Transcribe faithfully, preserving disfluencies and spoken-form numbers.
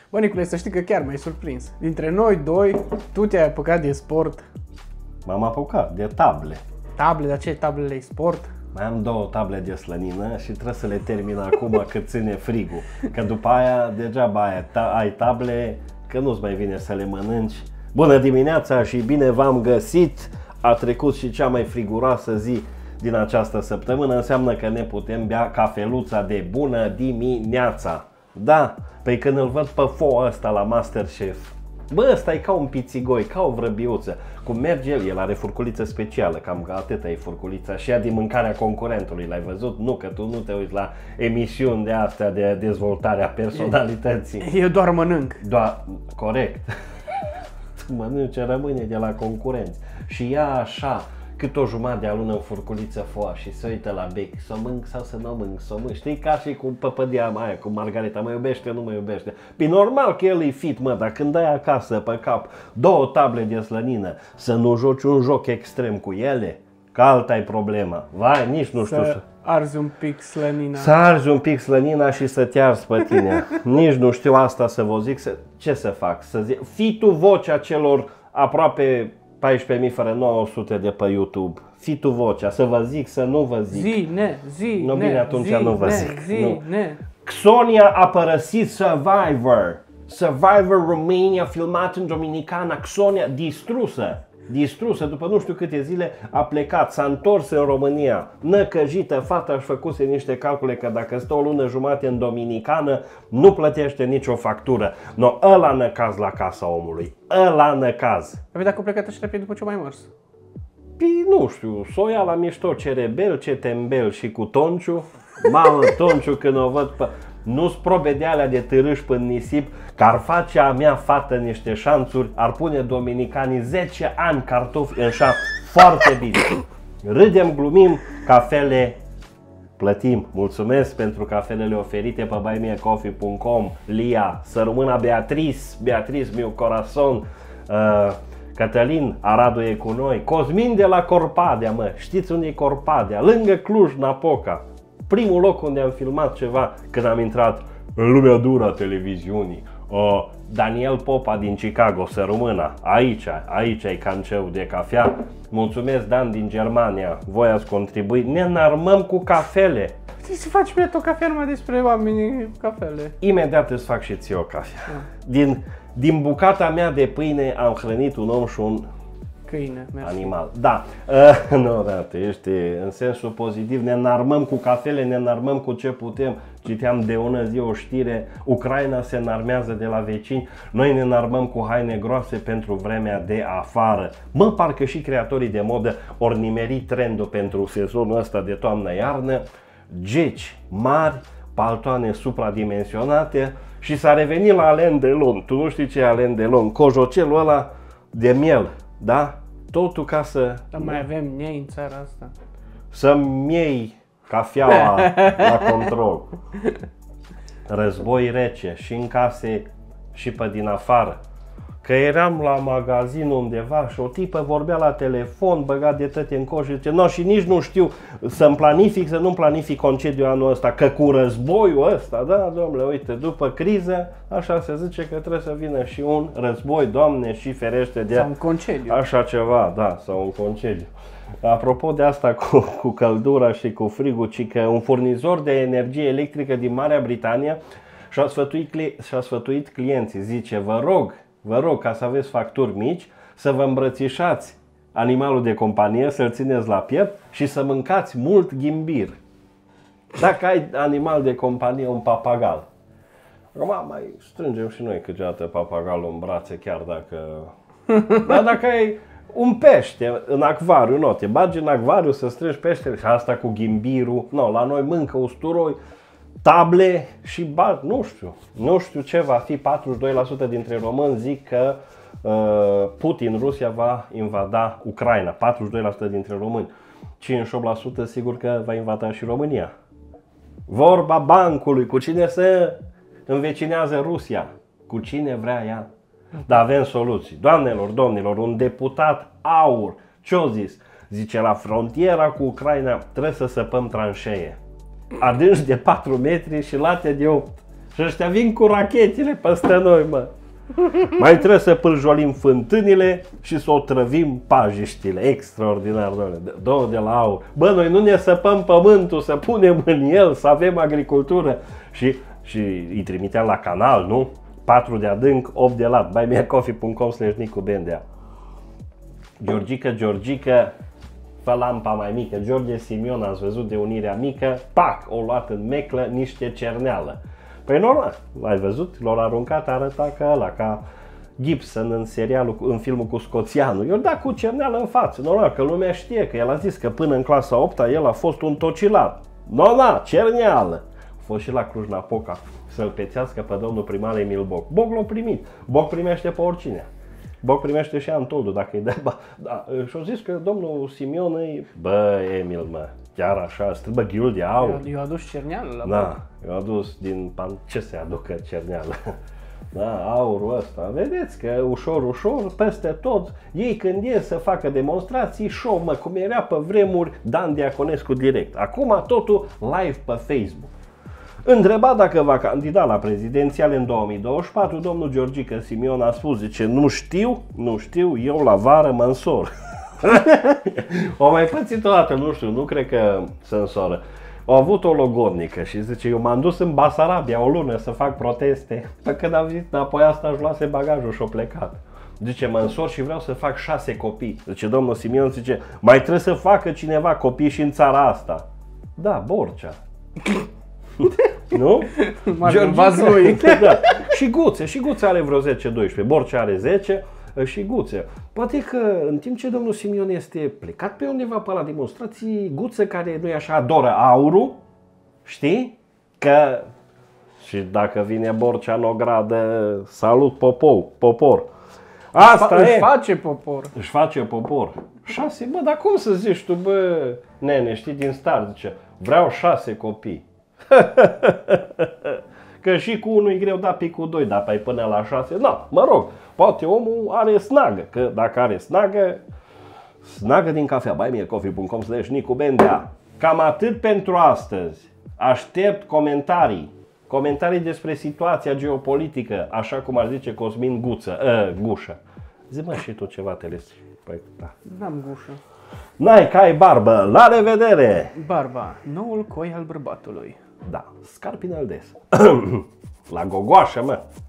Bă, Nicule, să știi că chiar m-ai surprins. Dintre noi doi, tu te-ai apucat de sport. M-am apucat de table. Table, dar ce tablele sport? Mai am două table de slănină și trebuie să le termin acum că ține frigul. Că după aia degeaba ai, ta, ai table, că nu-ți mai vine să le mănânci. Bună dimineața și bine v-am găsit! A trecut și cea mai friguroasă zi din această săptămână. Înseamnă că ne putem bea cafeluța de bună dimineața. Da, păi când îl văd pe fo ăsta la Masterchef, bă, ăsta e ca un pițigoi, ca o vrăbiuță. Cum merge el, el are furculiță specială, cam atâta e furculița și ea din mâncarea concurentului, l-ai văzut? Nu, că tu nu te uiți la emisiuni de astea de dezvoltare a personalității. Eu doar mănânc. Doar, corect. Tu mănânci ce rămâne de la concurenți. Și ea așa, cât o jumătate de alună în furculiță foa și se uită la bec, să o mânc sau să nu o mânc, să o mânc. Știi, ca și cu păpădia aia, cu Margareta, mă iubește, nu mă iubește. Păi normal că el e fit, mă, dar când ai acasă pe cap două table de slănină, să nu joci un joc extrem cu ele, că alta e problema. Vai, nici nu știu Să să... arzi un pic slănina. Să arzi un pic slănina și să te arzi pe tine. Nici nu știu asta să vă zic, să... ce să fac? Să zic... Fii tu vocea celor aproape paisprezece mii fără nouă sute de pe YouTube. Fii tu vocea, să vă zic, să nu vă zic. Zi, ne, zi, Nu, ne, bine, atunci zi, nu vă ne, zic. Zi, Nu. ne. Xonia a părăsit Survivor. Survivor Romania, filmat în Dominicana. Xonia distrusă. Distrusă, după nu știu câte zile a plecat, s-a întors în România, năcăjită, fata își făcuse niște calcule că dacă stă o lună jumate în Dominicană, nu plătește nicio factură. No, ăla năcaz la casa omului, ăla năcaz. Păi dacă a plecat așa repede după ce mai mers? Păi nu știu, s-o ia la mișto ce rebel, ce tembel și cu Tonciu. Mamă, Tonciu când o văd pe... Nu-s probe de alea de târâși până nisip, că ar face a mea fată niște șanțuri, ar pune dominicanii zece ani cartofi în șap foarte bine. Râdem, glumim, cafele plătim. Mulțumesc pentru cafelele oferite pe buy me a coffee punct com, Lia, să rămână Beatrice, Beatrice Miu Corazon, uh, Cătălin, Aradu e cu noi, Cosmin de la Corpadea, mă, știți unde e Corpadea? Lângă Cluj-Napoca. Primul loc unde am filmat ceva când am intrat în lumea dură a televiziunii. Uh, Daniel Popa din Chicago, să rămână. Aici, aici e canceu de cafea. Mulțumesc, Dan din Germania. Voi ați contribuit. Ne înarmăm cu cafele. Trebuie să faci mie o cafea numai despre oamenii cafele. Imediat îți fac și ție o cafea. Din, din bucata mea de pâine am hrănit un om și un câine, mersi. Animal. Da. Uh, nu, da, tu ești în sensul pozitiv. Ne înarmăm cu cafele, ne înarmăm cu ce putem. Citeam de ună zi o știre, Ucraina se înarmează de la vecini, noi ne înarmăm cu haine groase pentru vremea de afară. Mă, parcă și creatorii de modă ori nimeri trendul pentru sezonul ăsta de toamnă-iarnă, geci mari, paltoane supradimensionate și s-a revenit la Alain Delon. Tu nu știi ce e Alain Delon? Cojocelul ăla de miel. Da? Totul ca să... Dar mai avem miei în țara asta. Să-mi iei cafeaua la control. Război rece și în case și pe din afară. Că eram la magazin undeva și o tipă vorbea la telefon, băgat de tăte în coș și zice, no, și nici nu știu să-mi planific, să nu-mi planific concediul anul ăsta, că cu războiul ăsta, da, domnule, uite, după criză, așa se zice că trebuie să vină și un război, Doamne, și ferește de sau un concediu. Așa ceva, da, sau un concediu. Apropo de asta cu, cu căldura și cu frigul, ci că un furnizor de energie electrică din Marea Britanie și-a sfătuit, și-a sfătuit clienții, zice, vă rog, Vă rog, ca să aveți facturi mici, să vă îmbrățișați animalul de companie, să-l țineți la piept și să mâncați mult ghimbir. Dacă ai animal de companie, un papagal. Acum mai strângem și noi câteodată papagalul în brațe, chiar dacă... Dar dacă ai un pește în acvariu, nu, te bagi în acvariu să strângi peștele și asta cu ghimbirul, nu, la noi mâncă usturoi, table și bani, nu știu, nu știu ce va fi. Patruzeci și doi la sută dintre români zic că uh, Putin, Rusia va invada Ucraina, patruzeci și doi la sută dintre români, cincizeci și opt la sută sigur că va invada și România. Vorba bancului, cu cine se învecinează Rusia, cu cine vrea ea. Dar avem soluții. Doamnelor, domnilor, un deputat aur, ce-o zis? Zice, la frontiera cu Ucraina trebuie să săpăm tranșee. Adânci de patru metri și late de opt. Și ăștia vin cu rachetele peste noi, mă. Mai trebuie să pâljolim fântânile și să o trăvim pajiștile. Extraordinar, doamne. Două de la aur. Bă, noi nu ne săpăm pământul, să punem în el, să avem agricultură. Și, și îi trimiteam la canal, nu? patru de adânc, opt de lat. buy me a coffee punct com slash nicu bendea. Georgica, Georgica, fă lampa mai mică. George Simion, ați văzut de Unirea Mică, pac, o luat în meclă niște cerneală. Păi normal, l-ai văzut? L-au aruncat, arăta ca ăla, ca Gibson în serialul, în filmul cu Scoțianul. I-o dat cu cerneală în față. Normal, că lumea știe, că el a zis că până în clasa a opta el a fost un tocilat. Normal, cerneală. A fost și la Cluj-Napoca să-l pețească pe domnul primar Emil Boc. Boc l-a primit. Boc primește pe oricine. Boc primește și Antoldu dacă îi dă. Da, și-a zis că domnul Simion îi... Bă, Emil, mă, chiar așa, strâmbă ghiul de aur. Eu adus cerneală la Da, Boc. eu adus din pan... Ce se aducă cerneală? Da, aurul ăsta. Vedeți că ușor, ușor, peste tot, ei când ies să facă demonstrații, show, mă, cum era pe vremuri Dan Diaconescu direct. Acum totul live pe Facebook. Întrebat dacă va candida la prezidențiale în două mii douăzeci și patru, domnul Georgica Simion a spus, zice, nu știu, nu știu, eu la vară mă însor. O mai pățit o dată, nu știu, nu cred că se însoră. Au avut o logornică și zice, eu m-am dus în Basarabia o lună să fac proteste. Pe când am zis, înapoi asta își luase bagajul și-o plecat. Zice, mă însor și vreau să fac șase copii. Zice, domnul Simion, zice, mai trebuie să facă cineva copii și în țara asta. Da, Borcea. Nu? Vazlui. Da. Și Guțe, și Guțe are vreo zece doisprezece, Borcea are zece și Guțe. Poate că în timp ce domnul Simion este plecat pe undeva pe la demonstrații, Guțe, care nu e așa, adoră aurul, știi? Că și dacă vine Borcea în ogradă, salut popou, popor. Asta Își e. face popor. Își face popor. Șase, bă, dar cum să zici tu, bă, nene, știi, din start, zice, vreau șase copii. Că și cu unul e greu, da, pe cu doi, dar pe până la șase, na, mă rog, poate omul are snagă, că dacă are snagă, snagă din cafea, buy me a coffee punct com slash nicu bendea. Cam atât pentru astăzi. Aștept comentarii. Comentarii despre situația geopolitică, așa cum ar zice Cosmin Guță, uh, Gușă. Zi-mă și tu ceva, Teles. Păi, da. N-am gușă. N-ai că ai barbă, la revedere! Barba, noul coi al bărbatului. Da, Scarpinel des. La gogoașă, mă!